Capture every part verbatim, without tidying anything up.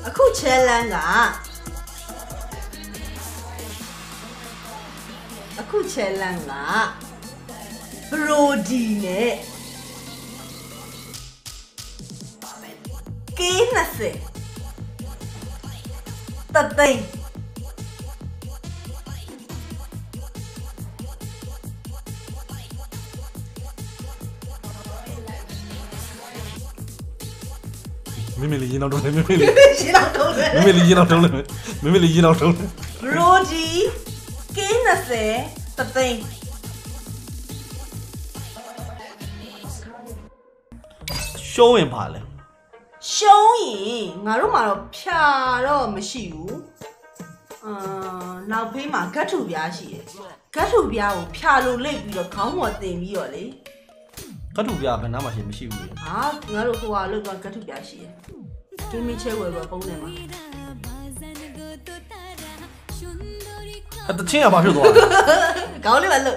အခုချဲလန်းကအခုချဲလန်းကဘရိုဒီနဲ့ကေးနှစ်ဆယ်တသိန်းမမေလေးရင်တော့တုံးတယ်မမေလေးရင်တော့တုံးတယ်မမေလေးရင်တော့တုံးတယ်မမေလေးရင်တော့တုံးတယ်ဘရိုဒီကေးနှစ်ဆယ်တသိန်းရှုံးရင်ပါလေရှုံးရင်ငါတို့မှာတော့ဖြာတော့မရှိဘူးအာနောက်ဖေးမှာဂတ်ထုပြားရှိတယ်ဂတ်ထုပြားကိုဖြာလို့လိတ်ပြီးတော့ခေါင်းပေါ်တင်ပြီးတော့လေဂတ်ထုပြားဘယ်နားမှာရှိမရှိဘူးလေဟာငါတို့ဟိုဟာလောက်တော့ဂတ်ထုပြားရှိတယ်ဂိမ်းမချဲဝယ်တော့ပုံးတယ်မှာအတချင်းကဘာဖြစ်သွားလဲခေါင်းလေးပါလို့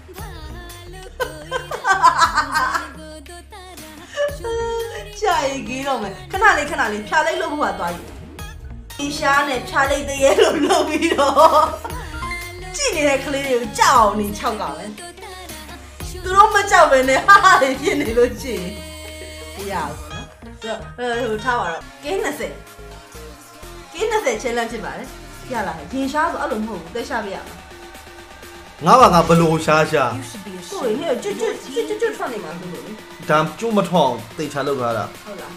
ကြာရီကြီးတော့မယ်ခဏလေးခဏလေးဖြာလိုက်လို့ဘုရားသွားယူအီရှားနဲ့ဖြာလိုက်သေးရဲ့လို့လုပ်ပြီးတော့ကြည့်နေတဲ့ကလေးတွေကိုကြောက်အောင်နေ၆កောင်ပဲသူတို့မကြောက်ပဲနဲ့ဟာဟာတွေဖြစ်နေလို့ကြည့်မရဘူးနော်ဆိုတော့ဟိုထားပါတော့ကင်းနှစ်ဆယ်ကင်းနှစ်ဆယ် challenge ဖြစ်ပါတယ်ရလာရင်ရှားဆိုအဲ့လိုမဟုတ်ဘူးတက်ရှာပြရမှာငါပါငါဘလို့ရှားရှားဆိုရင်ကျွတ်ကျွတ်ကျွတ်ကျွတ်ထွက်နေမှာလို့လေဒါကျုံမထောင်တိတ်ချလောက်ထားတာဟုတ်လား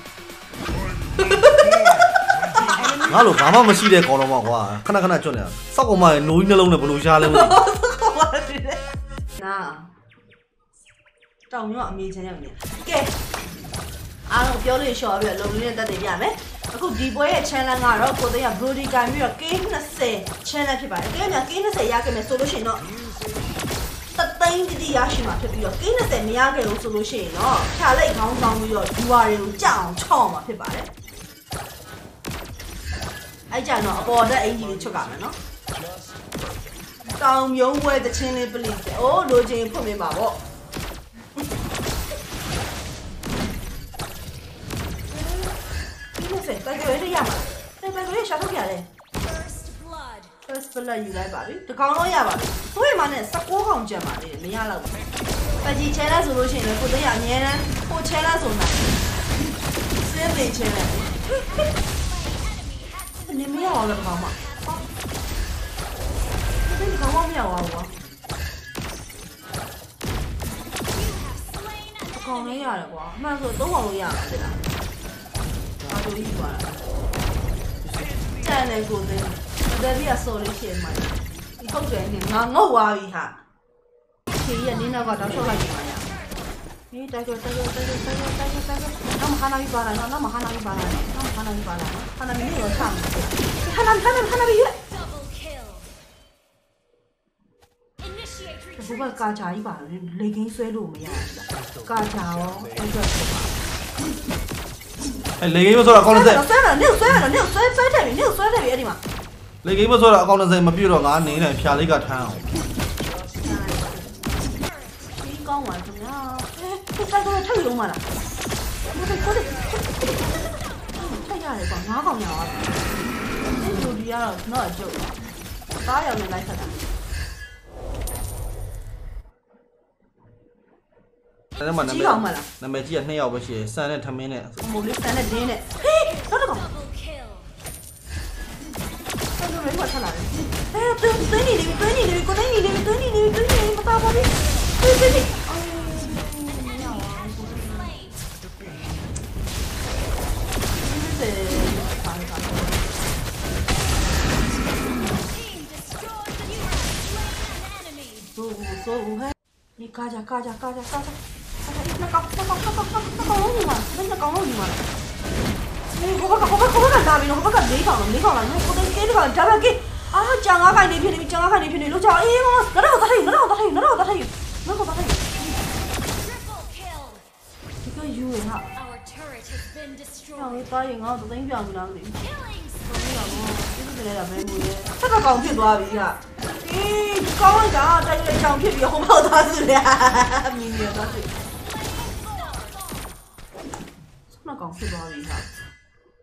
ငါလို့ဘာမှမရှိတဲ့ကောင်တော့မကွာခဏခဏကျွတ်နေတာစောက်ကောင်မရဲ့နိုးကြီးနှလုံးနဲ့ဘလို့ရှားလဲမသိဘူးနာတောင်ရောအမေချမ်းရမယ်ကဲအားလုံးပြောလို့ရှော့ပြီးတော့လုံလေးနဲ့တက်တင်ပြမယ်အခုဒီပွဲရဲ့ channel ကတော့ကိုသိန်းက Brody ကန်ပြီးတော့ ကေးနှစ်ဆယ် channel ဖြစ်ပါတယ်တကယ်များ ကေးနှစ်ဆယ်ရခဲ့မယ်ဆိုလို့ရှိရင်တော့တသိန်းတိတိရရှိမှာဖြစ်ပြီးတော့ ကေးနှစ်ဆယ်မရခဲ့ဘူးဆိုလို့ရှိရင်တော့ဖြာလိုက်ခေါင်းဆောင်ပြီးတော့ viewer တွေကိုကြောက်အောင်ချော့အောင်မှာဖြစ်ပါတယ်အဲ့ကြတော့အပေါ်တက်အင်ဂျီလေးချွတ်ကြမယ်နော်တောင်မြုံဝဲတချင်းလေးပလိအိုးလိုချင်ဖွင့်ပေးပါပေါ့ဆက်တိုက်ကြရရမှာတိုက်တိုက်ကြရရှာထုတ်ရတယ် first blood first blood ယူလိုက်ပါပြီတကောင်လုံးရပါပြီဆိုရင်မှနဲ့၁၉ကောင်ကျန်ပါလေမရတော့ဘူးပကြီးချဲလာဆိုလို့ရှိရင်လည်းကိုသိရအမြဲတမ်းကိုချဲလာဆိုနိုင်စင်းနေချဲလာနေမရအောင်လည်းကောင်မဒီကောင်မမရအောင်ကွာကောင်လေးရတယ်ကွာအမှန်ဆိုသုံးကောင်လို့ရမှာဖြစ်လားဘာလို့ဒီကွာကျန်တယ်ကိုသိတယ်ပြရဆိုလို့ရှိရင်မှဒီဟုတ်တယ်နေငါငုတ်သွားပြီဟာခေကြီးကနင်းတော့ကတော့ရှော့လိုက်ပါရဟေးတိုက်ကြတိုက်ကြတိုက်ကြတိုက်ကြတိုက်ကြတိုက်ကြတော့မခနာပြီးပါလားတော့မခနာပြီးပါလားတော့မခနာပြီးပါလားခနာမင်းရောချမ်းခနာခနာခနာပြီးရဘုဘကာချာကြီးပါလေကင်းဆွဲလို့မရဘူးကာချာရောအဲ့ဒါဆိုပါအဲလေဂိမ်းမဆိုတော့အကောင့်တစ်ဆက်ဆွဲတယ်နင့်ဆွဲတယ်နင့်ဆွဲဆွဲတယ်နင့်ဆွဲတယ်အဲ့ဒီမှာလေဂိမ်းမဆိုတော့အကောင့်တစ်ဆက်မပြည့်တော့ငါနေတယ်ဖြာလေးကထမ်းအောင်ဒီကောင်းပါခင်ဗျာအဲတိုက်တော့ထုတ်ရုံးမလားမဟုတ်ဘူးထိုက်ရတယ်ကွာငါးကောင်ရအောင်ဒီလိုဒီကတော့တော့အကျုပ်သားရောင်နဲ့လိုက်ဆက်တာအဲ့မှာနာမည်နာမည်ကြီးကနှစ်ယောက်ပဲရှိတယ်ဆန်နဲ့ထမင်းနဲ့မိုးလေးဆန်နဲ့ဒင်းနဲ့ဟေးတော့တော့ကောင်ဆန်တို့လည်းမထလာဘူးအဲတင်းတင်းနေပြီတင်းနေပြီကိုတင်းနေပြီတင်းနေပြီတင်းနေပြီမတော်ပါဘူးတင်းတင်းနေအော်မရပါဘူးဒီစေပါပါဘူးဘူးဟဲ့ဒီကာကြကာကြကာကြကာကြ那搞那搞那搞那搞弄你嘛，那那搞弄你嘛。你我把我把我把那边我把那没搞了没搞了，我等给这个这边给啊，讲啊看那片的讲啊看那片的，都讲哎妈，那那我打他那那我打他那那我打他那我打他这个有哈。让我打赢啊，都等于表不了的。这个来了没没？这个钢片多少币啊？咦，高一点啊，这个钢片比红包大是的，明年大是。那钢片多少币啊？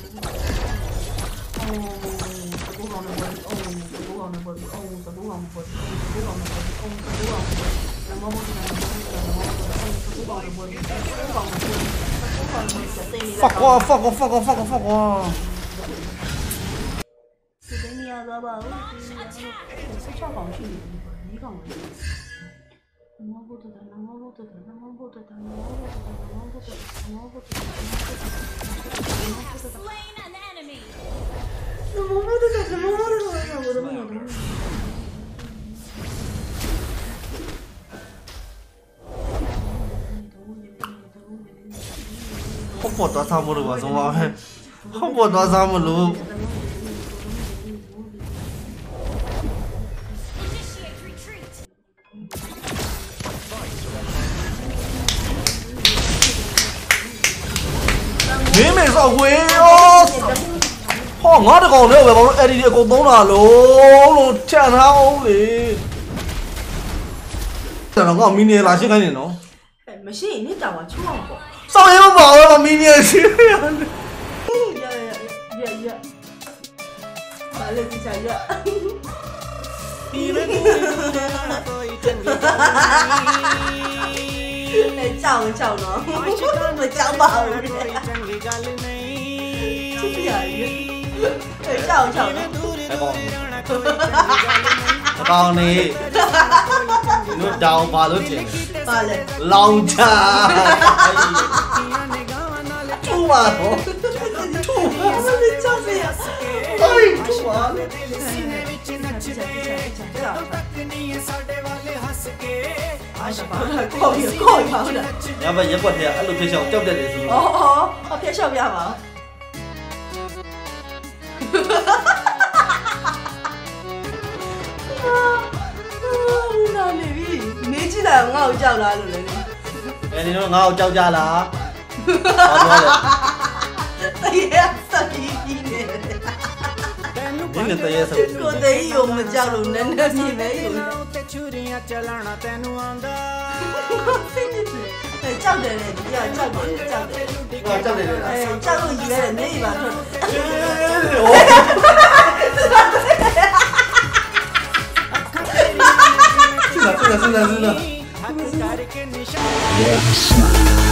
不光能播，哦，不光能播，哦，不光能播，不光能播，哦，不光能播，那么我就那么不光能播，不光能播，不光能播，这里放光放光放光放光放光。 是的，你要知道，我是超放弃你讲的。我不知道，我不知道，我不知道，我不知道，我不知道，我不知道，我不知道。 Slain an enemy. 怎么不知道？怎么不知道？我都没有。 好不多啥不路啊，中华黑，好不多啥不路。 Initiate retreat. 你没少回哦！好，我这个呢，为什么 A D 搞懂了喽？喽，天哪，我嘞！这两个明年哪些概念喏？ 哎，没事，你找我去玩过。 上一个宝了，明年去。 嗯，呀呀呀呀！完了，比赛呀！哎，叫我叫我，我叫吧，我这呀呀！哎，叫我叫我。 我告诉你，你找把都钱， 完了， 老家，吐嘛头，吐嘛， 我们叫谁呀？ 哎，吐嘛。 過完過完跑啦！ 有咪一個睇一路撇上，執隻嚟先。 哦哦，我撇上邊係嘛？那你你知道我好叫啦，你誒，你都咬周家啦。好多你呀，十一年。 你呢對嘢食。 個地用咪叫路，你那你沒有。 哎，叫的嘞，你要叫的，叫的。 我執你嚟啦。 哎，叫路以為你吧？ 是的，是的，是的，是的。